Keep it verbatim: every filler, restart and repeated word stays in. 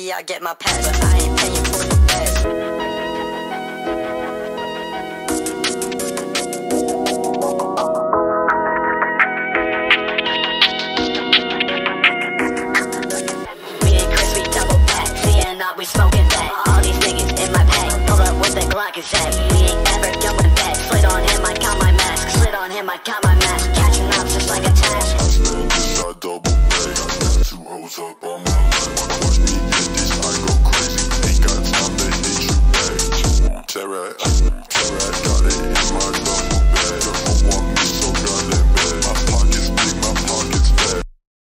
yeah, I get my pass, but I ain't paying for the pass. We smoking that. All these niggas in my pack. Hold up, what the Glock is at? We ain't ever going back. Slid on him, I got my mask. Slid on him, I got my mask. Catching up just like a task. I double break. Two hoes up on my leg. Watch me get this, I go crazy. Ain't got time to hit you back. Terrat, Terrat, got it in my